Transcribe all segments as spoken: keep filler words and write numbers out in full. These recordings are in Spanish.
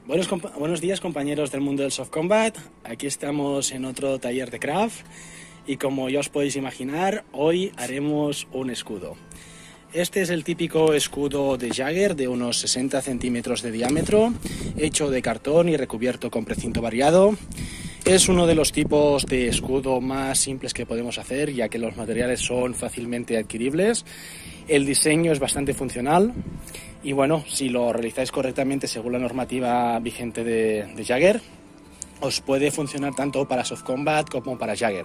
Buenos, buenos días, compañeros del mundo del soft combat. Aquí estamos en otro taller de craft y como ya os podéis imaginar, hoy haremos un escudo. Este es el típico escudo de Jagger de unos sesenta centímetros de diámetro, hecho de cartón y recubierto con precinto variado. Es uno de los tipos de escudo más simples que podemos hacer, ya que los materiales son fácilmente adquiribles. El diseño es bastante funcional y bueno, si lo realizáis correctamente según la normativa vigente de, de Jagger, os puede funcionar tanto para soft combat como para Jagger.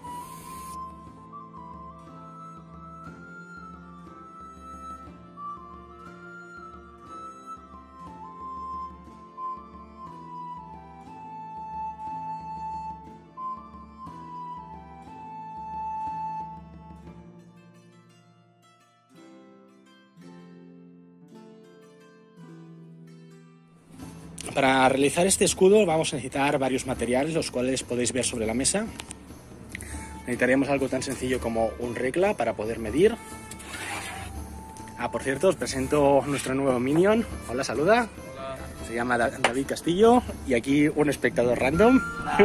Para realizar este escudo vamos a necesitar varios materiales, los cuales podéis ver sobre la mesa. Necesitaremos algo tan sencillo como un regla para poder medir. Ah, por cierto, os presento nuestro nuevo minion. Hola, saluda. Hola. Se llama David Castillo y aquí un espectador random.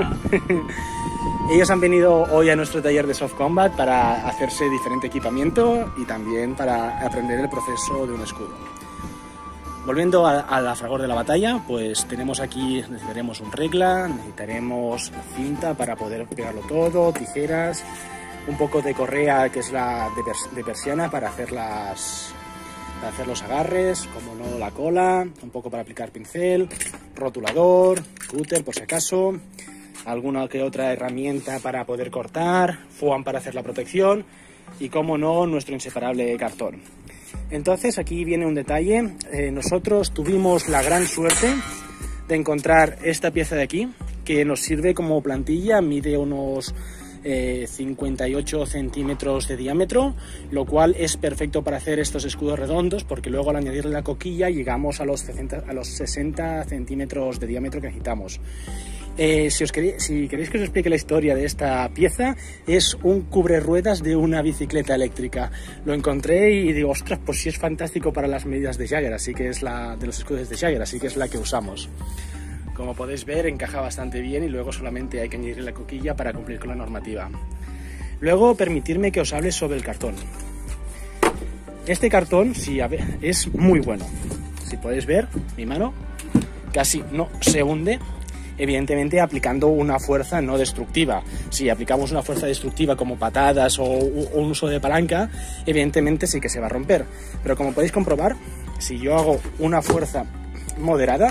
Ellos han venido hoy a nuestro taller de soft combat para hacerse diferente equipamiento y también para aprender el proceso de un escudo. Volviendo a, a la fragor de la batalla, pues tenemos aquí, necesitaremos un regla, necesitaremos cinta para poder pegarlo todo, tijeras, un poco de correa que es la de, pers de persiana para hacer, las, para hacer los agarres, como no la cola, un poco para aplicar pincel, rotulador, cúter por si acaso, alguna que otra herramienta para poder cortar, foam para hacer la protección y como no nuestro inseparable cartón. Entonces aquí viene un detalle, eh, nosotros tuvimos la gran suerte de encontrar esta pieza de aquí que nos sirve como plantilla, mide unos eh, cincuenta y ocho centímetros de diámetro, lo cual es perfecto para hacer estos escudos redondos porque luego al añadirle la coquilla llegamos a los, sesenta, a los sesenta centímetros de diámetro que necesitamos. Eh, si, os queréis, si queréis que os explique la historia de esta pieza, es un cubre ruedas de una bicicleta eléctrica. Lo encontré y digo, ostras, pues sí es fantástico para las medidas de Jagger, así que es la de los escudos de Jagger, así que es la que usamos. Como podéis ver, encaja bastante bien y luego solamente hay que añadirle la coquilla para cumplir con la normativa. Luego, permitidme que os hable sobre el cartón. Este cartón, sí, a ver, es muy bueno. Si podéis ver, mi mano casi no se hunde. Evidentemente aplicando una fuerza no destructiva. Si aplicamos una fuerza destructiva como patadas o un uso de palanca, evidentemente sí que se va a romper. Pero como podéis comprobar, si yo hago una fuerza moderada,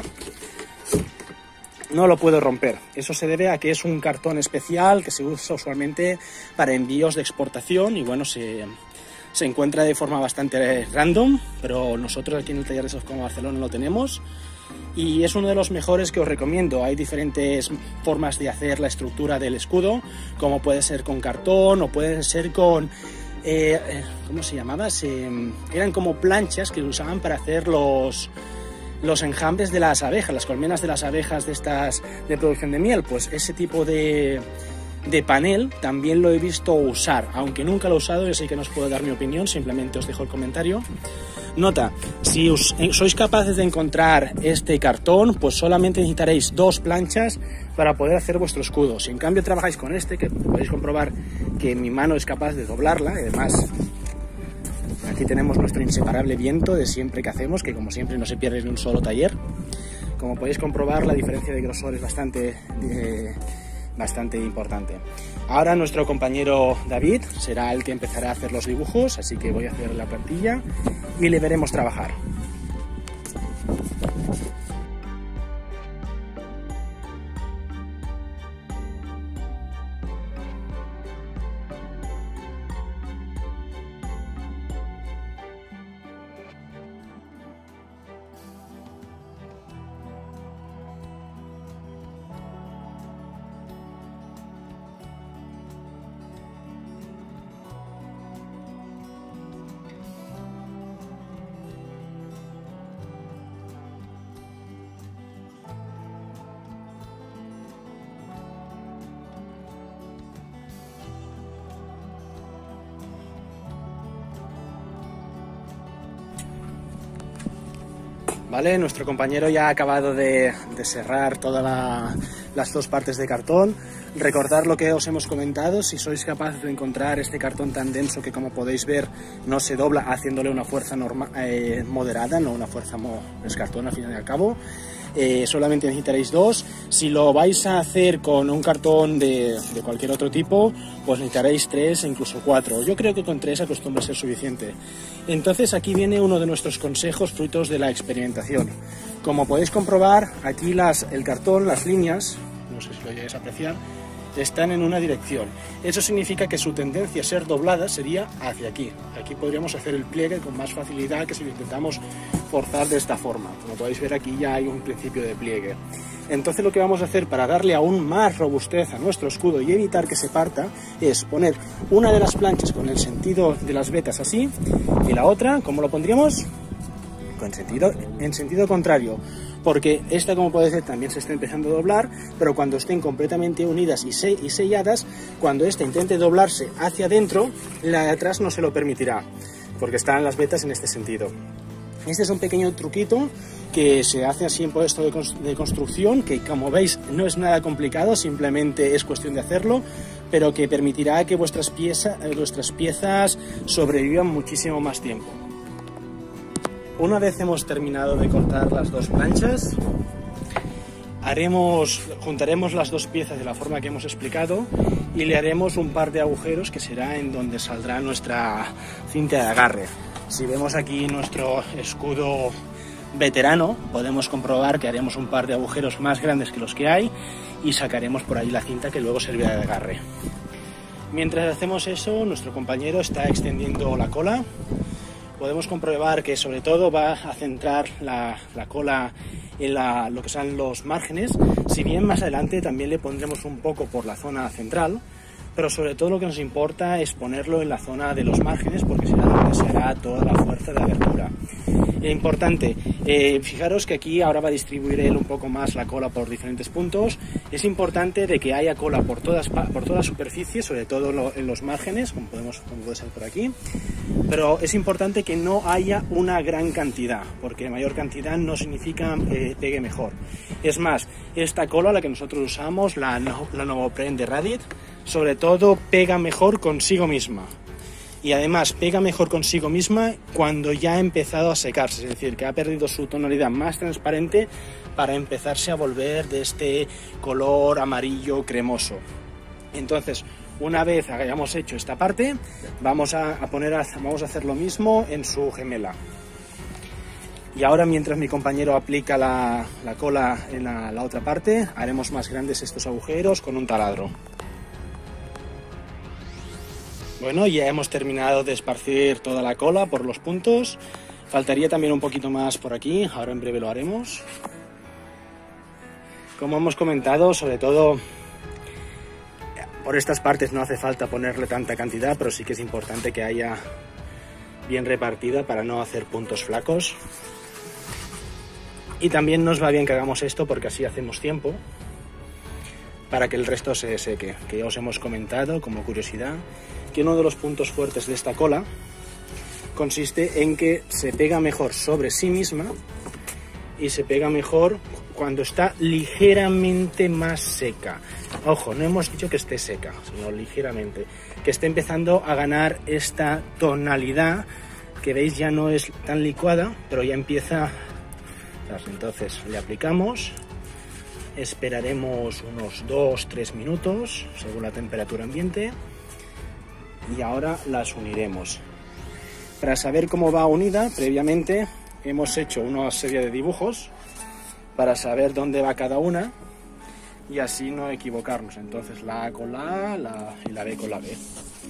no lo puedo romper. Eso se debe a que es un cartón especial que se usa usualmente para envíos de exportación y bueno, se, se encuentra de forma bastante random, pero nosotros aquí en el taller de Soft Combat Barcelona lo tenemos. Y es uno de los mejores que os recomiendo. Hay diferentes formas de hacer la estructura del escudo, como puede ser con cartón o puede ser con... Eh, ¿Cómo se llamaba? Se, eran como planchas que usaban para hacer los, los enjambres de las abejas, las colmenas de las abejas de estas de producción de miel. Pues ese tipo de, de panel también lo he visto usar. Aunque nunca lo he usado, yo sé que no os puedo dar mi opinión, simplemente os dejo el comentario. Nota, si os, sois capaces de encontrar este cartón, pues solamente necesitaréis dos planchas para poder hacer vuestro escudo. Si en cambio trabajáis con este, que podéis comprobar que mi mano es capaz de doblarla, además aquí tenemos nuestro inseparable viento de siempre que hacemos, que como siempre no se pierde en un solo taller. Como podéis comprobar, la diferencia de grosor es bastante... Eh, bastante importante. Ahora nuestro compañero David será el que empezará a hacer los dibujos, así que voy a hacer la plantilla y le veremos trabajar. ¿vale? Nuestro compañero ya ha acabado de, de cerrar todas la, las dos partes de cartón. Recordar lo que os hemos comentado: si sois capaces de encontrar este cartón tan denso que, como podéis ver, no se dobla, haciéndole una fuerza norma, eh, moderada, no una fuerza mo es cartón al fin y al cabo. Eh, solamente necesitaréis dos. Si lo vais a hacer con un cartón de, de cualquier otro tipo, pues necesitaréis tres e incluso cuatro. Yo creo que con tres acostumbra a ser suficiente. Entonces aquí viene uno de nuestros consejos frutos de la experimentación. Como podéis comprobar, aquí las, el cartón, las líneas, no sé si lo llegáis a apreciar, están en una dirección. Eso significa que su tendencia a ser doblada sería hacia aquí. Aquí podríamos hacer el pliegue con más facilidad que si lo intentamos forzar de esta forma. Como podéis ver, aquí ya hay un principio de pliegue. Entonces lo que vamos a hacer para darle aún más robustez a nuestro escudo y evitar que se parta es poner una de las planchas con el sentido de las vetas así, y la otra, ¿cómo lo pondríamos? Con sentido, en sentido contrario, porque esta, como podéis ver, también se está empezando a doblar, pero cuando estén completamente unidas y, se, y selladas, cuando esta intente doblarse hacia adentro, la de atrás no se lo permitirá, porque están las vetas en este sentido. Este es un pequeño truquito que se hace así en puesto de, de construcción, que como veis no es nada complicado, simplemente es cuestión de hacerlo, pero que permitirá que vuestras, pieza, eh, vuestras piezas sobrevivan muchísimo más tiempo. Una vez hemos terminado de cortar las dos planchas, haremos, juntaremos las dos piezas de la forma que hemos explicado y le haremos un par de agujeros que será en donde saldrá nuestra cinta de agarre. Si vemos aquí nuestro escudo veterano, podemos comprobar que haremos un par de agujeros más grandes que los que hay y sacaremos por ahí la cinta que luego servirá de agarre. Mientras hacemos eso, nuestro compañero está extendiendo la cola. Podemos comprobar que sobre todo va a centrar la, la cola en la, lo que son los márgenes, si bien más adelante también le pondremos un poco por la zona central, pero sobre todo lo que nos importa es ponerlo en la zona de los márgenes, porque será donde se hará toda la fuerza de abertura. Eh, importante, eh, fijaros que aquí ahora va a distribuir él un poco más la cola por diferentes puntos. Es importante de que haya cola por, todas, por toda la superficie, sobre todo lo, en los márgenes, como, podemos, como puede ser por aquí, pero es importante que no haya una gran cantidad, porque mayor cantidad no significa eh, pegue mejor. Es más, esta cola, la que nosotros usamos, la, la Novopren de Radit, sobre todo pega mejor consigo misma. Y además pega mejor consigo misma cuando ya ha empezado a secarse, es decir, que ha perdido su tonalidad más transparente para empezarse a volver de este color amarillo cremoso. Entonces, una vez hayamos hecho esta parte, vamos a, a poner a, vamos a hacer lo mismo en su gemela. Y ahora, mientras mi compañero aplica la, la cola en la, la otra parte, haremos más grandes estos agujeros con un taladro. Bueno, ya hemos terminado de esparcir toda la cola por los puntos. Faltaría también un poquito más por aquí, ahora en breve lo haremos. Como hemos comentado, sobre todo por estas partes no hace falta ponerle tanta cantidad, pero sí que es importante que haya bien repartida para no hacer puntos flacos. Y también nos va bien que hagamos esto porque así hacemos tiempo para que el resto se seque, que ya os hemos comentado como curiosidad que uno de los puntos fuertes de esta cola consiste en que se pega mejor sobre sí misma y se pega mejor cuando está ligeramente más seca. Ojo, no hemos dicho que esté seca, sino ligeramente, que esté empezando a ganar esta tonalidad que veis ya no es tan licuada, pero ya empieza. Entonces le aplicamos, esperaremos unos dos tres minutos según la temperatura ambiente y ahora las uniremos. Para saber cómo va unida, previamente hemos hecho una serie de dibujos para saber dónde va cada una y así no equivocarnos. Entonces la A con la A la, y la B con la B.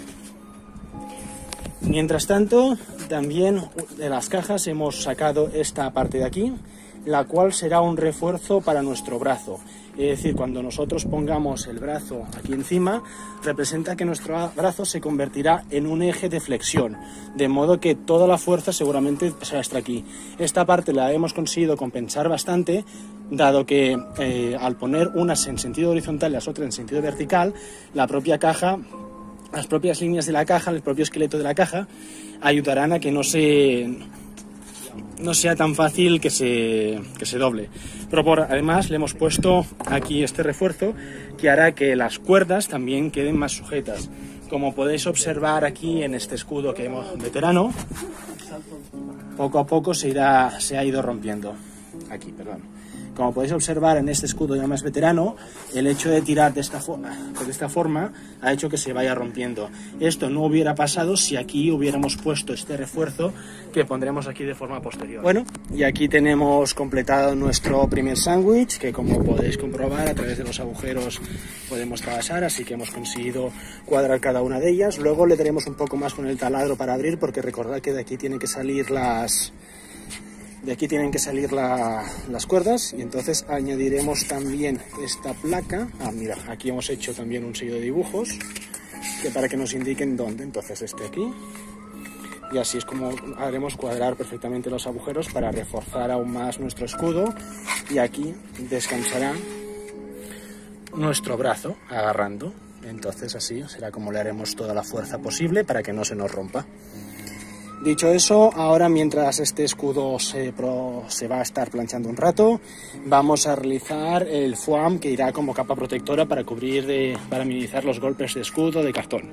Mientras tanto, también de las cajas hemos sacado esta parte de aquí, la cual será un refuerzo para nuestro brazo. Es decir, cuando nosotros pongamos el brazo aquí encima, representa que nuestro brazo se convertirá en un eje de flexión, de modo que toda la fuerza seguramente será hasta aquí. Esta parte la hemos conseguido compensar bastante, dado que eh, al poner unas en sentido horizontal y las otras en sentido vertical, la propia caja, las propias líneas de la caja, el propio esqueleto de la caja, ayudarán a que no se... no sea tan fácil que se, que se doble. Pero por, además le hemos puesto aquí este refuerzo que hará que las cuerdas también queden más sujetas. Como podéis observar aquí en este escudo que hemos veterano, poco a poco se, irá, se ha ido rompiendo. Aquí, perdón. Como podéis observar en este escudo ya más veterano, el hecho de tirar de esta, de esta forma ha hecho que se vaya rompiendo. Esto no hubiera pasado si aquí hubiéramos puesto este refuerzo que pondremos aquí de forma posterior. Bueno, y aquí tenemos completado nuestro primer sándwich, que como podéis comprobar a través de los agujeros podemos trabajar, así que hemos conseguido cuadrar cada una de ellas. Luego le daremos un poco más con el taladro para abrir, porque recordad que de aquí tienen que salir las... De aquí tienen que salir la, las cuerdas, y entonces añadiremos también esta placa. Ah, mira, aquí hemos hecho también un sello de dibujos que para que nos indiquen dónde. Entonces este aquí, y así es como haremos cuadrar perfectamente los agujeros para reforzar aún más nuestro escudo, y aquí descansará nuestro brazo agarrando. Entonces así será como le haremos toda la fuerza posible para que no se nos rompa. Dicho eso, ahora mientras este escudo se, pro, se va a estar planchando un rato, vamos a realizar el foam que irá como capa protectora para cubrir, de, para minimizar los golpes de escudo de cartón.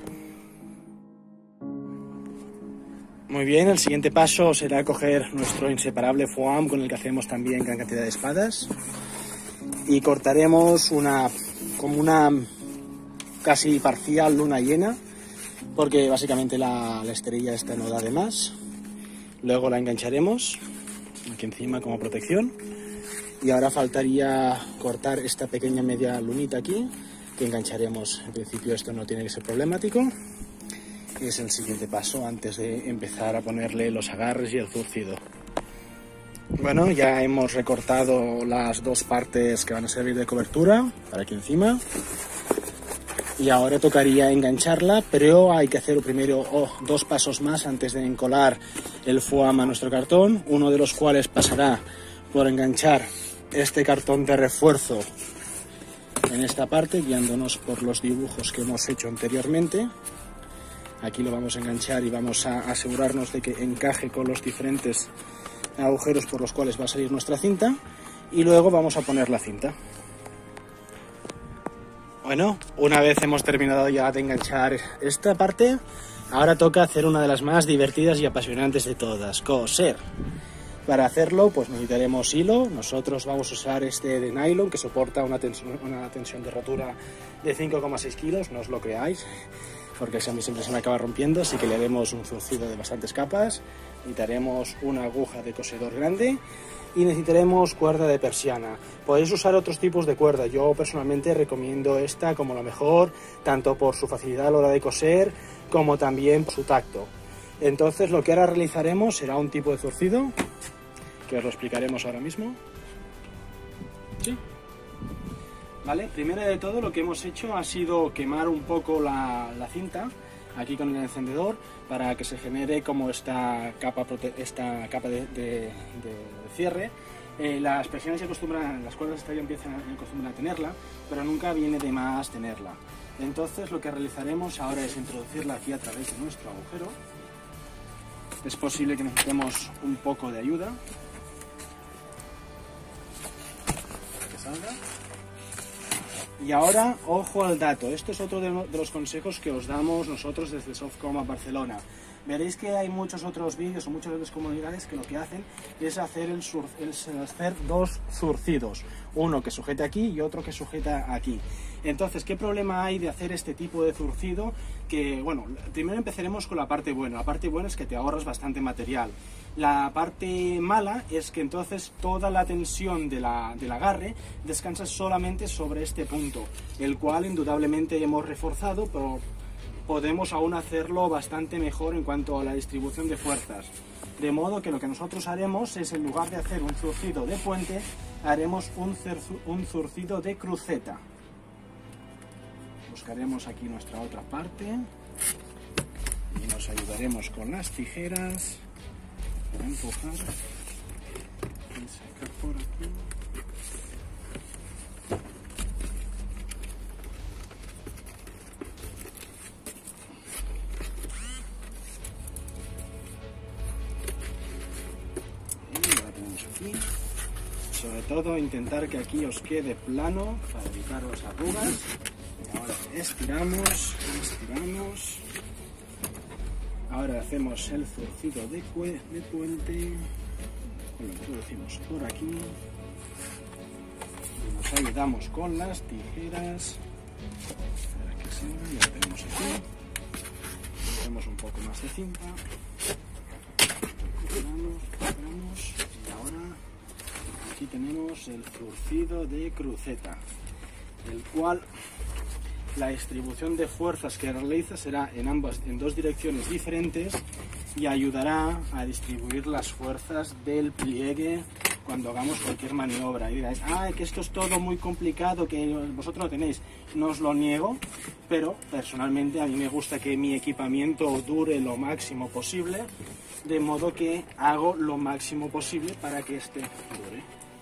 Muy bien, el siguiente paso será coger nuestro inseparable foam con el que hacemos también gran cantidad de espadas y cortaremos una, como una casi parcial luna llena, porque básicamente la, la esterilla esta no da de más. Luego la engancharemos aquí encima como protección, y ahora faltaría cortar esta pequeña media lunita aquí que engancharemos. En principio esto no tiene que ser problemático, es el siguiente paso antes de empezar a ponerle los agarres y el zurcido. Bueno, ya hemos recortado las dos partes que van a servir de cobertura para aquí encima. Y ahora tocaría engancharla, pero hay que hacer primero oh, dos pasos más antes de encolar el foam a nuestro cartón, uno de los cuales pasará por enganchar este cartón de refuerzo en esta parte, guiándonos por los dibujos que hemos hecho anteriormente. Aquí lo vamos a enganchar y vamos a asegurarnos de que encaje con los diferentes agujeros por los cuales va a salir nuestra cinta, y luego vamos a poner la cinta. Bueno, una vez hemos terminado ya de enganchar esta parte, ahora toca hacer una de las más divertidas y apasionantes de todas, coser. Para hacerlo, pues necesitaremos hilo. Nosotros vamos a usar este de nylon que soporta una tensión, una tensión de rotura de cinco coma seis kilos, no os lo creáis, porque a mí siempre se me acaba rompiendo, así que le haremos un zurcido de bastantes capas. Necesitaremos una aguja de cosedor grande y necesitaremos cuerda de persiana. Podéis usar otros tipos de cuerda, yo personalmente recomiendo esta como la mejor, tanto por su facilidad a la hora de coser como también por su tacto. Entonces lo que ahora realizaremos será un tipo de zurcido que os lo explicaremos ahora mismo. ¿Sí? Vale, primero de todo lo que hemos hecho ha sido quemar un poco la, la cinta aquí con el encendedor para que se genere como esta capa, esta capa de, de, de cierre. Eh, las persianas se acostumbran, las cuerdas ya empiezan a, acostumbran a tenerla, pero nunca viene de más tenerla. Entonces lo que realizaremos ahora es introducirla aquí a través de nuestro agujero. Es posible que necesitemos un poco de ayuda para que salga. Y ahora, ojo al dato, esto es otro de los consejos que os damos nosotros desde Soft Combat Barcelona. Veréis que hay muchos otros vídeos o muchas otras comunidades que lo que hacen es hacer, el sur, es hacer dos zurcidos, uno que sujeta aquí y otro que sujeta aquí. Entonces, ¿qué problema hay de hacer este tipo de zurcido? Que, bueno, primero empezaremos con la parte buena. La parte buena es que te ahorras bastante material. La parte mala es que entonces toda la tensión de la, del agarre descansa solamente sobre este punto, el cual indudablemente hemos reforzado, pero podemos aún hacerlo bastante mejor en cuanto a la distribución de fuerzas. De modo que lo que nosotros haremos es, en lugar de hacer un zurcido de puente, haremos un, un zurcido de cruceta. Buscaremos aquí nuestra otra parte y nos ayudaremos con las tijeras para empujar y sacar por aquí. aquí. Sobre todo intentar que aquí os quede plano para evitar las arrugas. Y ahora estiramos, estiramos. Ahora hacemos el zurcido de, de puente. Lo introducimos por aquí. Y nos ayudamos con las tijeras. Para que salga, ya lo tenemos aquí. Hacemos un poco más de cinta. Recuperamos, recuperamos. Y ahora aquí tenemos el zurcido de cruceta, el cual la distribución de fuerzas que realiza será en ambas, en dos direcciones diferentes, y ayudará a distribuir las fuerzas del pliegue cuando hagamos cualquier maniobra. Y diréis, ah, que esto es todo muy complicado, que vosotros lo tenéis. No os lo niego, pero personalmente a mí me gusta que mi equipamiento dure lo máximo posible, de modo que hago lo máximo posible para que este dure.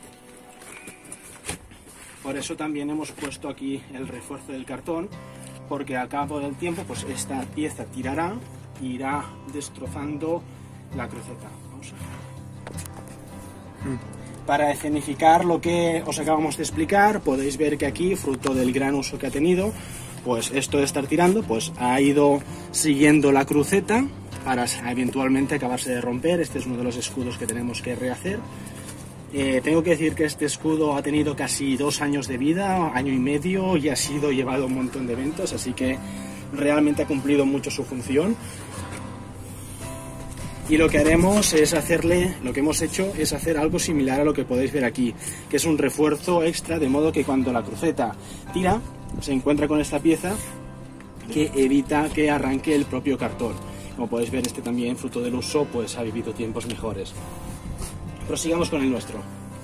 Por eso también hemos puesto aquí el refuerzo del cartón, porque al cabo del tiempo pues esta pieza tirará e irá destrozando la cruceta. Vamos a ver. Para escenificar lo que os acabamos de explicar, podéis ver que aquí, fruto del gran uso que ha tenido, pues esto de estar tirando, pues ha ido siguiendo la cruceta para eventualmente acabarse de romper. Este es uno de los escudos que tenemos que rehacer. Eh, tengo que decir que este escudo ha tenido casi dos años de vida, año y medio, y ha sido llevado a un montón de eventos, así que realmente ha cumplido mucho su función. Y lo que haremos es hacerle, lo que hemos hecho es hacer algo similar a lo que podéis ver aquí, que es un refuerzo extra, de modo que cuando la cruceta tira, se encuentra con esta pieza que evita que arranque el propio cartón. Como podéis ver, este también, fruto del uso, pues ha vivido tiempos mejores. Prosigamos con el nuestro.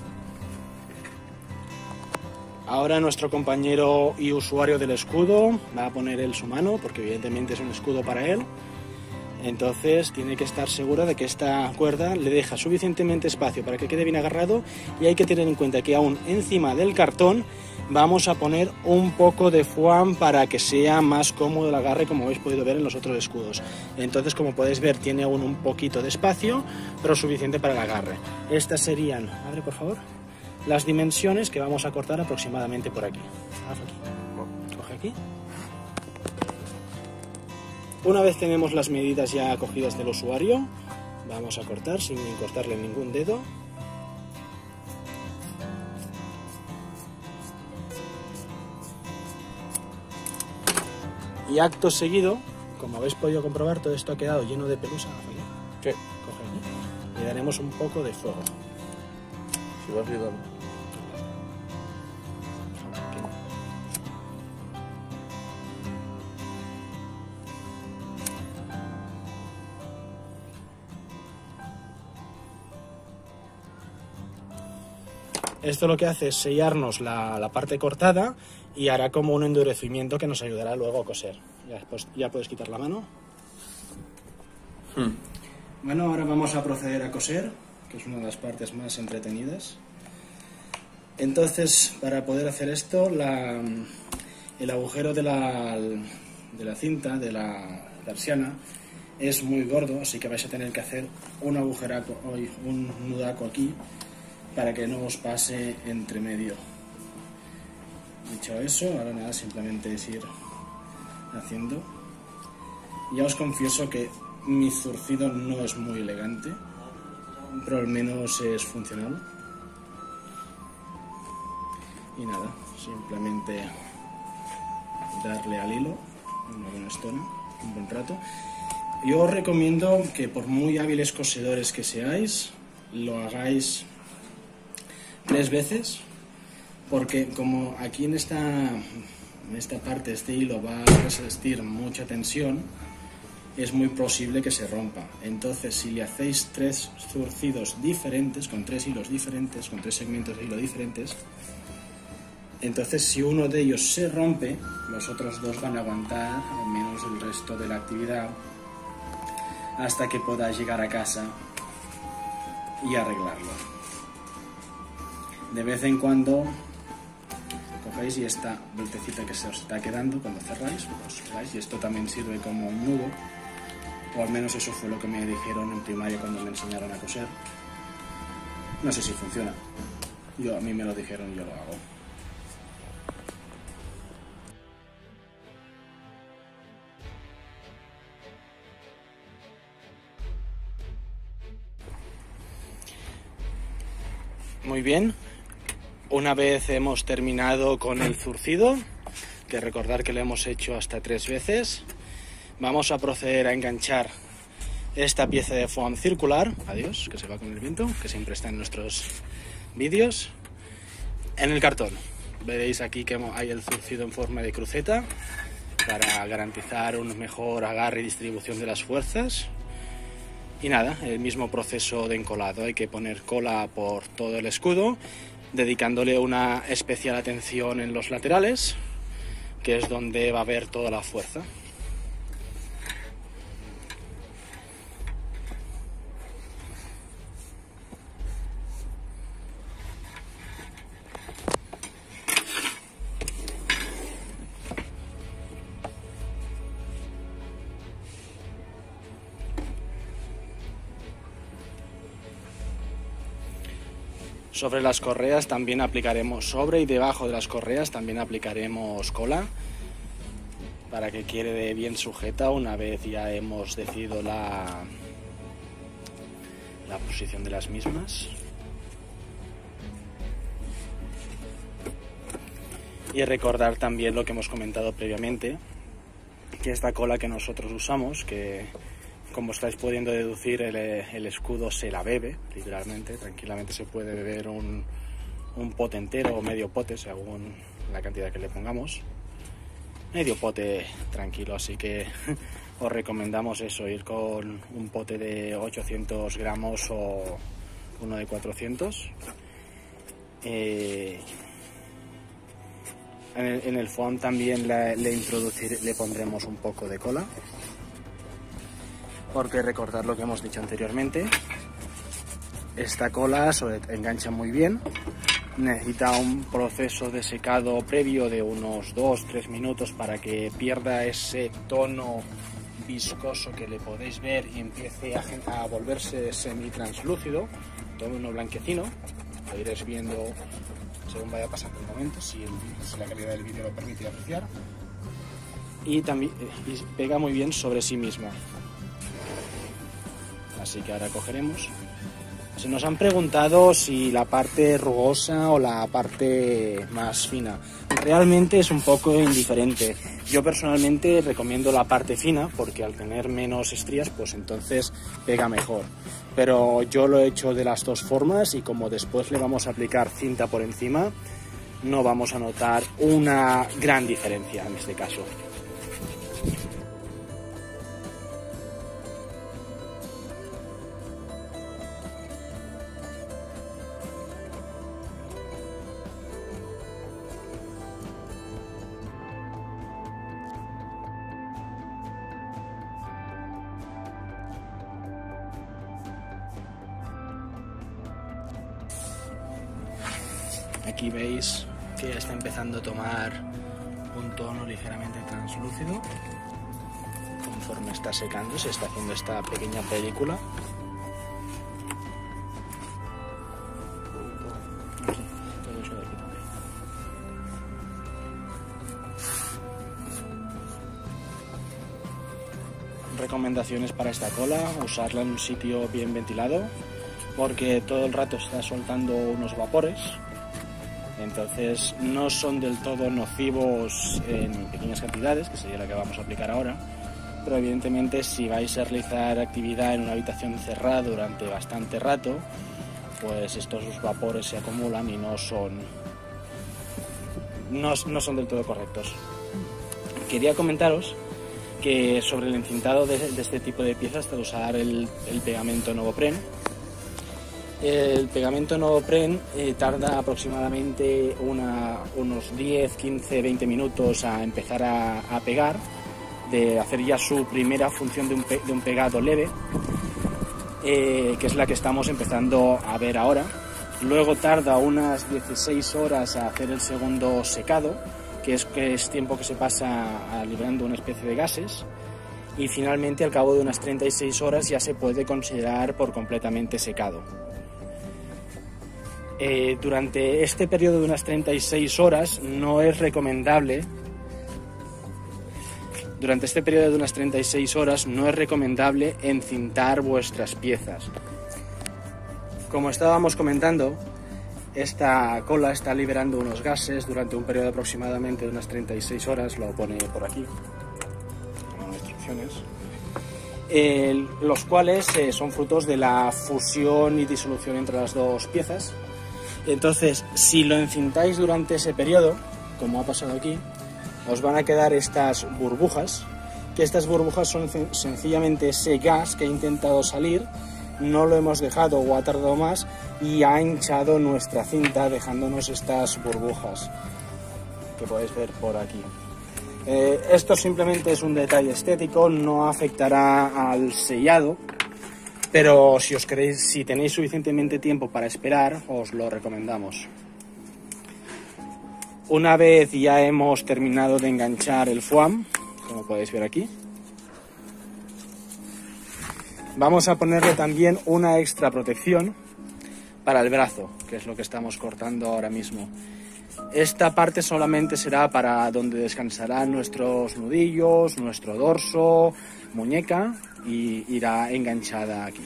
Ahora nuestro compañero y usuario del escudo va a poner él su mano, porque evidentemente es un escudo para él. Entonces tiene que estar seguro de que esta cuerda le deja suficientemente espacio para que quede bien agarrado, y hay que tener en cuenta que aún encima del cartón vamos a poner un poco de foam para que sea más cómodo el agarre, como habéis podido ver en los otros escudos. Entonces, como podéis ver, tiene aún un poquito de espacio, pero suficiente para el agarre. Estas serían, abre por favor, las dimensiones que vamos a cortar aproximadamente por aquí. Haz aquí. Coge aquí. Una vez tenemos las medidas ya cogidas del usuario, vamos a cortar sin cortarle ningún dedo. Y acto seguido, como habéis podido comprobar, todo esto ha quedado lleno de pelusa. ¿Qué? Coge aquí. Le daremos un poco de fuego. Si vas ayudando. Esto lo que hace es sellarnos la, la parte cortada, y hará como un endurecimiento que nos ayudará luego a coser. Ya, después, ya puedes quitar la mano. Hmm. Bueno, ahora vamos a proceder a coser, que es una de las partes más entretenidas. Entonces, para poder hacer esto, la, el agujero de la, de la cinta, de la persiana, es muy gordo, así que vais a tener que hacer un agujeraco, un nudaco aquí, para que no os pase entre medio. Dicho eso, ahora nada, simplemente es ir haciendo. Ya os confieso que mi zurcido no es muy elegante, pero al menos es funcional. Y nada, simplemente darle al hilo una buena estona, un buen rato. Yo os recomiendo que, por muy hábiles cosedores que seáis, lo hagáis tres veces, porque como aquí en esta, en esta parte este hilo va a resistir mucha tensión, es muy posible que se rompa. Entonces, si le hacéis tres zurcidos diferentes, con tres hilos diferentes, con tres segmentos de hilo diferentes, entonces si uno de ellos se rompe, los otros dos van a aguantar al menos el resto de la actividad hasta que podáis llegar a casa y arreglarlo. De vez en cuando cogéis y esta vueltecita que se os está quedando cuando cerráis, pues cerráis, y esto también sirve como un nudo, o al menos eso fue lo que me dijeron en primaria cuando me enseñaron a coser. No sé si funciona. Yo, a mí me lo dijeron y yo lo hago. Muy bien. Una vez hemos terminado con el zurcido, que recordar que lo hemos hecho hasta tres veces, vamos a proceder a enganchar esta pieza de foam circular, adiós, que se va con el viento, que siempre está en nuestros vídeos, en el cartón. Veréis aquí que hay el zurcido en forma de cruceta para garantizar un mejor agarre y distribución de las fuerzas. Y nada, el mismo proceso de encolado, hay que poner cola por todo el escudo, dedicándole una especial atención en los laterales, que es donde va a haber toda la fuerza. Sobre las correas también aplicaremos, sobre y debajo de las correas también aplicaremos cola para que quede bien sujeta una vez ya hemos decidido la, la posición de las mismas. Y recordar también lo que hemos comentado previamente, que esta cola que nosotros usamos, que como estáis pudiendo deducir, el, el escudo se la bebe, literalmente. Tranquilamente se puede beber un, un pote entero o medio pote, según la cantidad que le pongamos. Medio pote tranquilo, así que os recomendamos eso, ir con un pote de ochocientos gramos o uno de cuatrocientos. Eh, en, el, en el foam también le, le, introducir, le pondremos un poco de cola, porque recordad lo que hemos dicho anteriormente, esta cola se engancha muy bien, necesita un proceso de secado previo de unos dos a tres minutos para que pierda ese tono viscoso que le podéis ver y empiece a, a volverse semi-translúcido, tono blanquecino. Lo iréis viendo según vaya pasando el momento, si, el, si la calidad del vídeo lo permite apreciar. Y también y pega muy bien sobre sí misma. Así que ahora cogeremos. Se nos han preguntado si la parte rugosa o la parte más fina. Realmente es un poco indiferente. Yo personalmente recomiendo la parte fina porque al tener menos estrías, pues entonces pega mejor. Pero yo lo he hecho de las dos formas y como después le vamos a aplicar cinta por encima, no vamos a notar una gran diferencia en este caso. Aquí veis que está empezando a tomar un tono ligeramente translúcido. Conforme está secando, se está haciendo esta pequeña película. Aquí, todo eso de aquí también. Recomendaciones para esta cola: usarla en un sitio bien ventilado, porque todo el rato está soltando unos vapores. Entonces no son del todo nocivos en pequeñas cantidades, que sería la que vamos a aplicar ahora, pero evidentemente si vais a realizar actividad en una habitación cerrada durante bastante rato, pues estos vapores se acumulan y no son, no, no son del todo correctos. Quería comentaros que sobre el encintado de, de este tipo de piezas, de usar el, el pegamento Novopren. El pegamento Novopren eh, tarda aproximadamente una, unos diez, quince, veinte minutos a empezar a, a pegar, de hacer ya su primera función de un, pe, de un pegado leve, eh, que es la que estamos empezando a ver ahora. Luego tarda unas dieciséis horas a hacer el segundo secado, que es, que es tiempo que se pasa a, liberando una especie de gases. Y finalmente, al cabo de unas treinta y seis horas, ya se puede considerar por completamente secado. Eh, durante este periodo de unas treinta y seis horas no es recomendable durante este periodo de unas treinta y seis horas no es recomendable encintar vuestras piezas. Como estábamos comentando, esta cola está liberando unos gases durante un periodo aproximadamente de unas treinta y seis horas, lo pone por aquí, como instrucciones, eh, los cuales eh, son frutos de la fusión y disolución entre las dos piezas. Entonces, si lo encintáis durante ese periodo, como ha pasado aquí, os van a quedar estas burbujas, que estas burbujas son sencillamente ese gas que ha intentado salir, no lo hemos dejado o ha tardado más y ha hinchado nuestra cinta dejándonos estas burbujas que podéis ver por aquí. Eh, esto simplemente es un detalle estético, no afectará al sellado, pero si os queréis, si tenéis suficientemente tiempo para esperar, os lo recomendamos. Una vez ya hemos terminado de enganchar el foam, como podéis ver aquí, vamos a ponerle también una extra protección para el brazo, que es lo que estamos cortando ahora mismo. Esta parte solamente será para donde descansarán nuestros nudillos, nuestro dorso, muñeca, y irá enganchada aquí.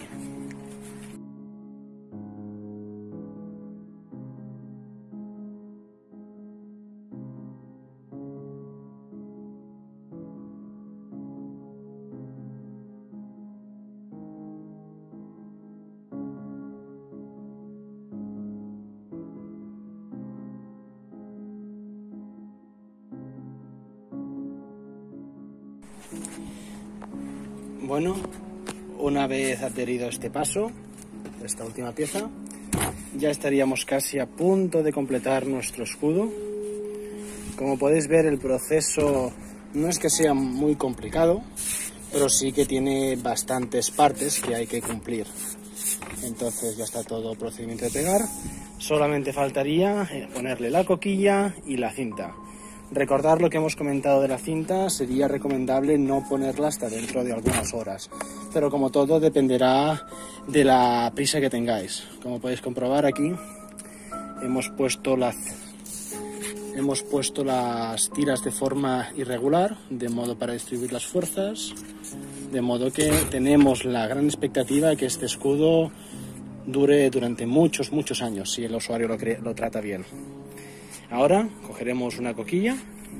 Bueno, una vez adherido este paso, esta última pieza, ya estaríamos casi a punto de completar nuestro escudo. Como podéis ver, el proceso no es que sea muy complicado, pero sí que tiene bastantes partes que hay que cumplir. Entonces ya está todo procedimiento de pegar, solamente faltaría ponerle la coquilla y la cinta. Recordar lo que hemos comentado de la cinta, sería recomendable no ponerla hasta dentro de algunas horas, pero como todo dependerá de la prisa que tengáis. Como podéis comprobar aquí, hemos puesto las, hemos puesto las tiras de forma irregular, de modo para distribuir las fuerzas, de modo que tenemos la gran expectativa de que este escudo dure durante muchos, muchos años, si el usuario lo, cree, lo trata bien. Ahora cogeremos una coquilla.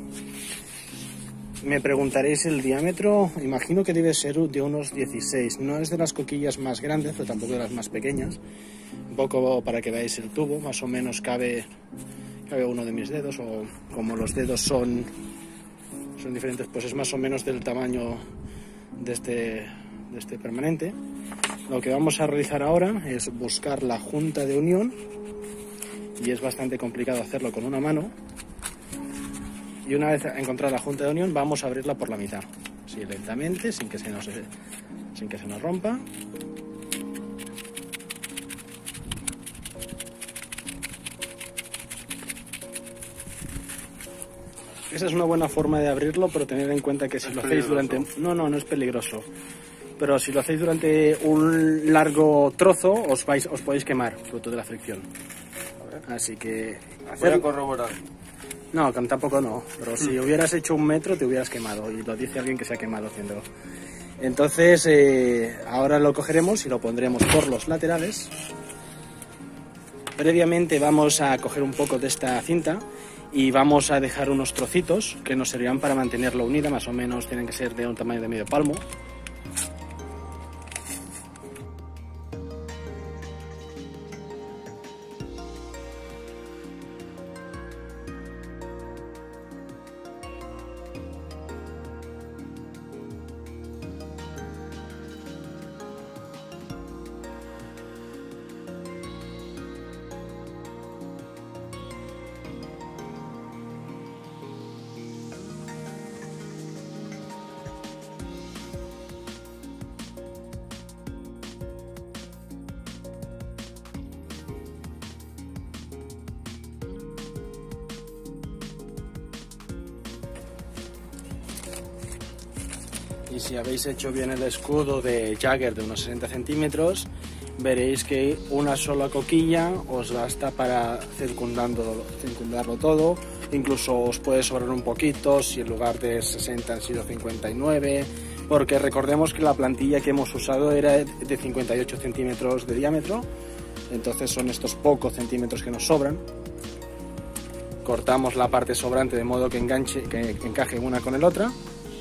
Me preguntaréis el diámetro, imagino que debe ser de unos dieciséis. No es de las coquillas más grandes, pero tampoco de las más pequeñas. Un poco para que veáis el tubo, más o menos cabe, cabe uno de mis dedos, o como los dedos son, son diferentes, pues es más o menos del tamaño de este, de este permanente. Lo que vamos a realizar ahora es buscar la junta de unión, y es bastante complicado hacerlo con una mano, y una vez encontrada la junta de unión vamos a abrirla por la mitad, así lentamente, sin que se nos, sin que se nos rompa. Esa es una buena forma de abrirlo, pero tened en cuenta que si ¿Es lo hacéis peligroso? durante... No, no, no es peligroso, pero si lo hacéis durante un largo trozo os, vais, os podéis quemar, fruto de la fricción. Así que... Voy a corroborar. No, tampoco no, pero si hubieras hecho un metro te hubieras quemado, y lo dice alguien que se ha quemado haciéndolo. Entonces, eh, ahora lo cogeremos y lo pondremos por los laterales. Previamente vamos a coger un poco de esta cinta y vamos a dejar unos trocitos que nos servirán para mantenerlo unida, más o menos tienen que ser de un tamaño de medio palmo. Y si habéis hecho bien el escudo de Jagger de unos sesenta centímetros, veréis que una sola coquilla os basta para circundando, circundarlo todo. Incluso os puede sobrar un poquito si en lugar de sesenta han sido cincuenta y nueve, porque recordemos que la plantilla que hemos usado era de cincuenta y ocho centímetros de diámetro, entonces son estos pocos centímetros que nos sobran. Cortamos la parte sobrante de modo que enganche, que encaje una con el otra.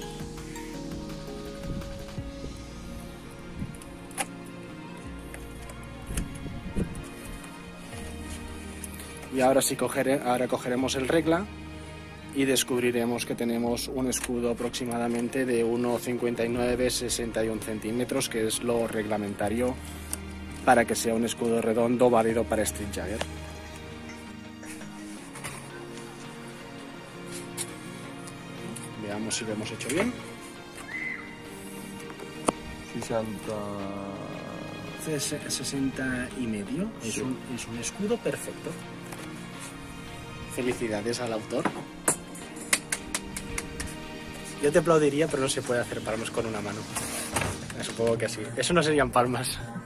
Y ahora sí cogeré, ahora cogeremos el regla y descubriremos que tenemos un escudo aproximadamente de uno cincuenta y nueve, sesenta y uno centímetros, que es lo reglamentario para que sea un escudo redondo válido para Street Jagger. Veamos si lo hemos hecho bien. sesenta... sesenta y medio. Es, Sí. un, es un escudo perfecto. Felicidades al autor. Yo te aplaudiría, pero no se puede hacer palmas con una mano. Supongo que sí. Eso no serían palmas.